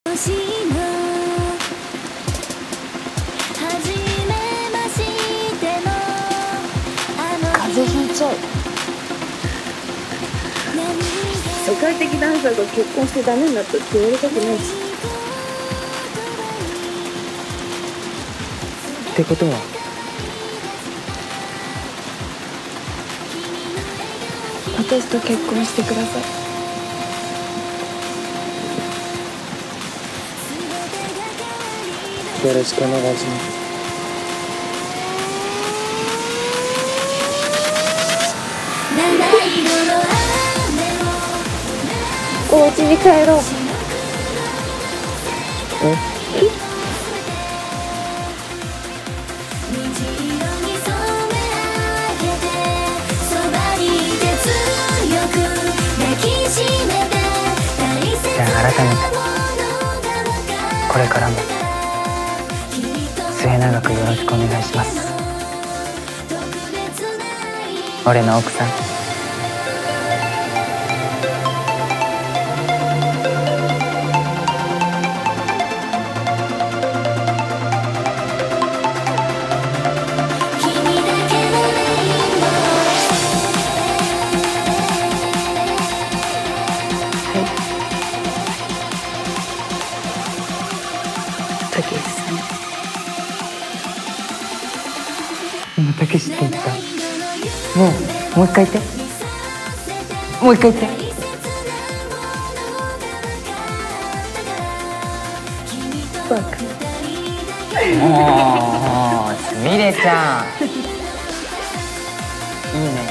風邪ひいちゃう。世界的ダンサーが結婚してダメになったって言われたくないし。 ってことは私と結婚してください。 よろしくお願いします。 お家に帰ろう。 じゃあ改めてこれからも末永くよろしくお願いします。俺の奥さん。 たけしさん。 今たけしって言った。もう一回言って。もう一回言って。 バカ。 もうすみれちゃんいいね。